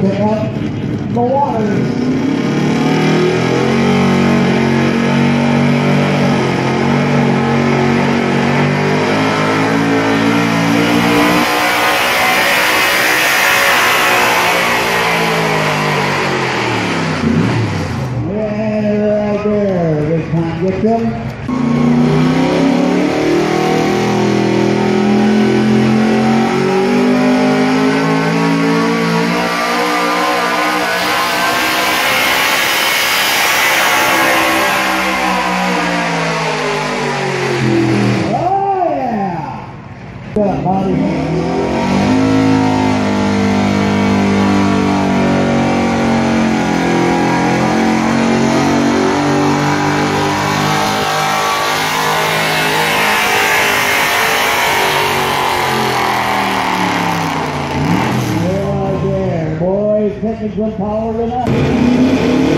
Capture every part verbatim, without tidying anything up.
pick up the waters. Get them. Oh yeah! Good body. Taking good power tonight.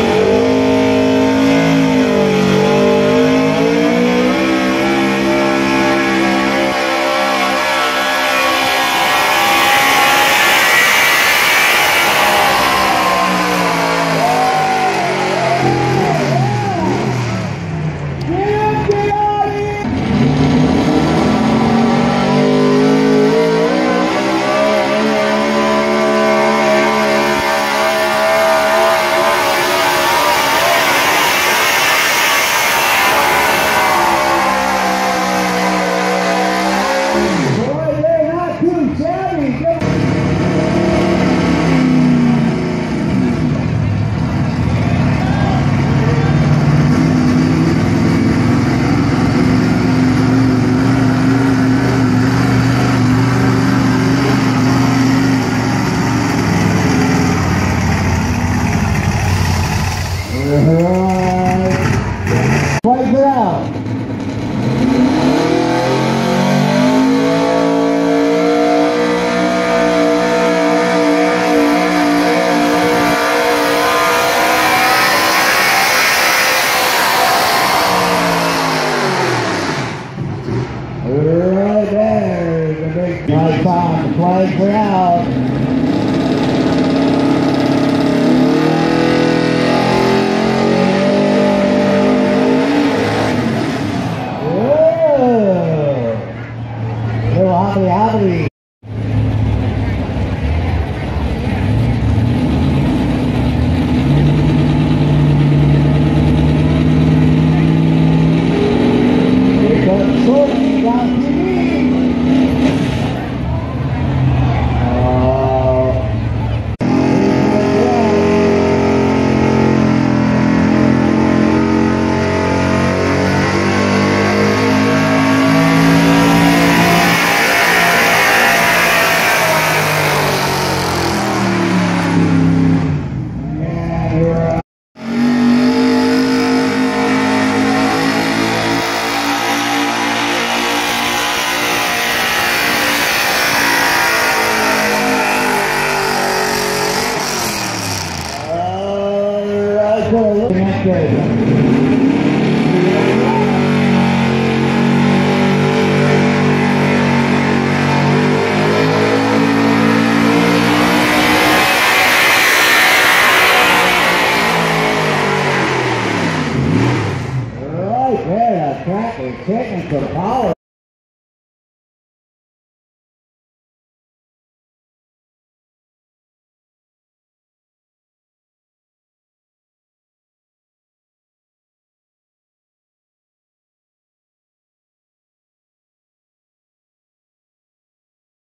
Plays it out. Right there, the big right side, the flags are out. Hobbly, hobbly. Here comes Shorty down T V. Uh, looking at good. Right there, that track is taking some power.